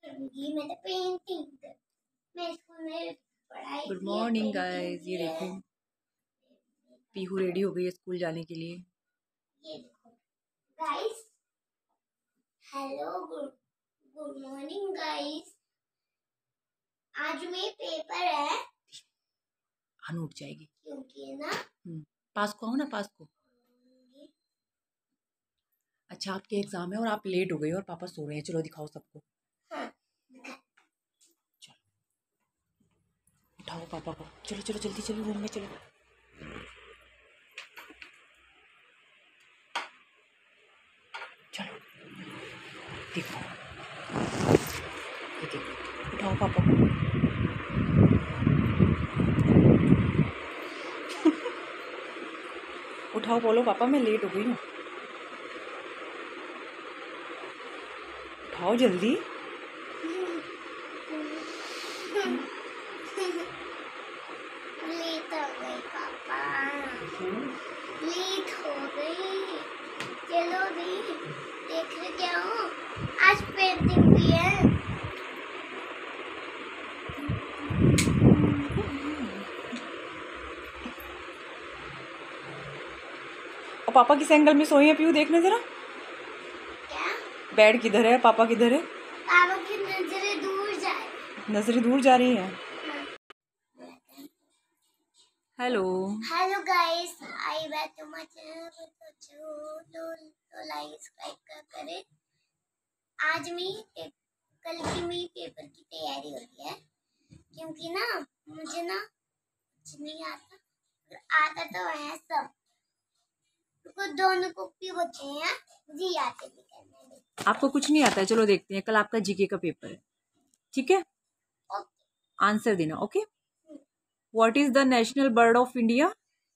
मैं तो पेंटिंग मैं स्कूल में पढ़ाई गुड मॉर्निंग गाइस। ये देखो पीहू रेडी हो गई है स्कूल जाने के लिए। ये देखो guys, hello, good morning guys. आज में पेपर है। हाँ उठ जाएगी क्योंकि ना पास को आओ ना, पास को। अच्छा आपके एग्जाम है और आप लेट हो गए और पापा सो रहे हैं। चलो दिखाओ सबको। हाँ, चलो उठाओ पापा को। चलो चलो जल्दी चलो रूम में चलो। चलो देखो, ये देखो, उठाओ पापा को। उठाओ, बोलो पापा मैं लेट हो गई हूँ। उठाओ जल्दी। लेट हो गई पापा, लेट हो गई। चलो दी, देख रहे क्या हो, आज पेंटिंग भी है। और पापा किस एंगल में सोए हैं पीहू, देखने जरा। क्या बेड किधर है, पापा किधर है? पापा की नजरें दूर जाए। नजरें दूर जा रही है। Hello hello guys, I back to my channel. तो लाइक सब्सक्राइब करें। आज मैं कल की मेरी पेपर की तैयारी हो रही है, क्योंकि ना मुझे ना कुछ नहीं आता, आता तो है सब। तो दोनों कॉपी बचे हैं, मुझे याद भी करने दे। आपको कुछ नहीं आता है, चलो देखते हैं। कल आपका जीके का पेपर है, ठीक है? आंसर देना, okay? What is the national bird of India?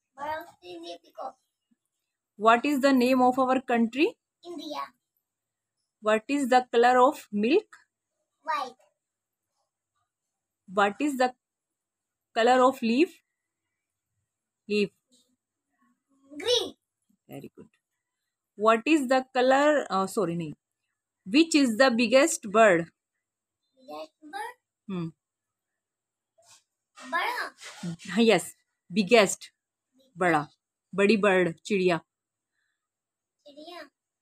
What is the name of our country? India. What is the colour of milk? White. What is the colour of leaf? Leaf. Green. Very good. What is the colour, sorry नहीं, which is the biggest bird? बड़ा। Yes, biggest, बड़ा, बड़ी bird, चिड़िया। चिड़िया।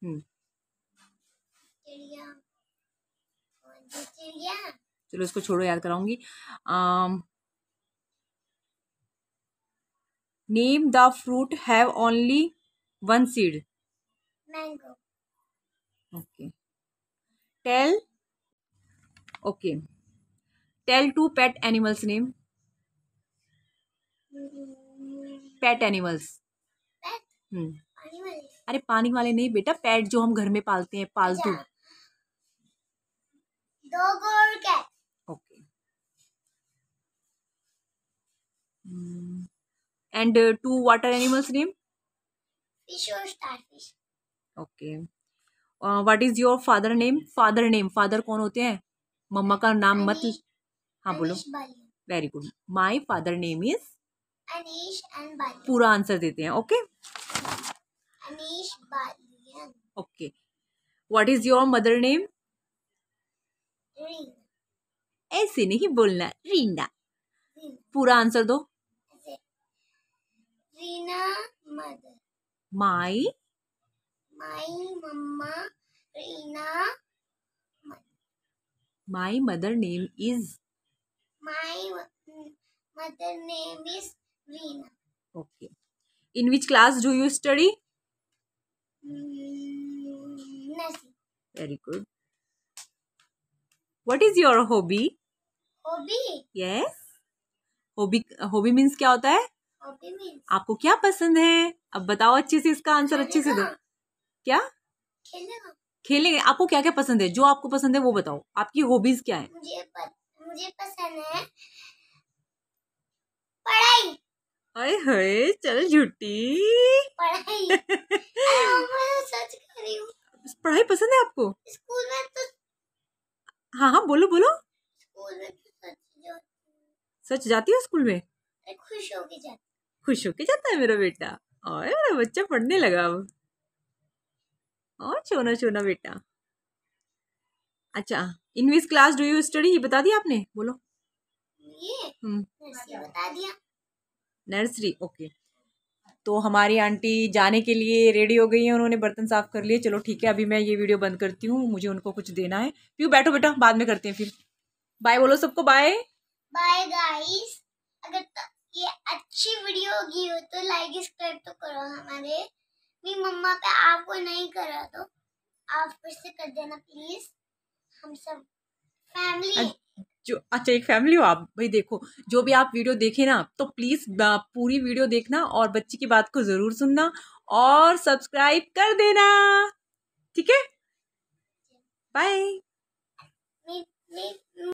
चिड़िया। चिड़िया। चलो इसको छोड़ो, याद कराऊंगी। Name the fruit have only one seed. Mango. Okay. Tell, okay, tell two pet animals name. Pet animals. अरे पानी वाले नहीं बेटा, पेट जो हम घर में पालते हैं, पालतू। डॉग और cat. Okay. And two water animals name. Fish और starfish. Okay. What is your father name? Father name, father कौन होते हैं? मम्मा का नाम मत। हाँ बोलो। Very good. My father name is Anish and Baliyan. पूरा आंसर देते हैं, okay? Anish Baliyan. Okay. What is your mother name? Reena. ऐसे नहीं बोलना, रीना। पूरा आंसर दो। Reena mother. My mama Reena. My mother name is. My mother name is Reena. Okay. In which class do you study? Nursery. Very good. What is your hobby? Hobby. Yes, hobby, hobby means क्या होता है? Hobby means आपको क्या पसंद है? अब बताओ अच्छे से, इसका आंसर अच्छे से दो। क्या? खेलना। खेलेंगे। आपको क्या क्या पसंद है? जो आपको पसंद है वो बताओ। आपकी हॉबीज क्या है? मुझे पसंद है पढ़ाई। अरे हाय, चल झूठी। पढ़ाई। मैं सच कर रही हूँ। पढ़ाई पसंद है आपको? स्कूल में तो। हाँ हाँ बोलो बोलो। स्कूल में तो सच जाती हो स्कूल में? खुश होके जाती। खुश होके जाता है मेरा बेटा। और मेरा बच्चा पढ़ने लगा अब। और सोना सोना बेटा। अच्छा, in which class do you study, ये बता दिया आपने, बोलो। ये नर्सरी बता दिया। Nursery, okay. तो हमारी आंटी जाने के लिए रेडी हो गई है, उन्होंने बर्तन साफ कर लिए। चलो ठीक है, अभी मैं ये वीडियो बंद करती हूँ, मुझे उनको कुछ देना है। पीयू बैठो बेटा, बाद में करते हैं फिर। बाय बोलो सबको, बाय बाय गाइस। अगर ये अच्छी वीडियो होगी हो तो लाइक सब्सक्राइब तो करो। हमारे मेरी मम्मा पे आपको नहीं करा तो आप फिर से कर देना प्लीज। हम सब फैमिली जो, अच्छा एक फैमिली हो आप भाई। देखो, जो भी आप वीडियो देखे ना, तो प्लीज पूरी वीडियो देखना और बच्ची की बात को जरूर सुनना और सब्सक्राइब कर देना, ठीक है। बाय।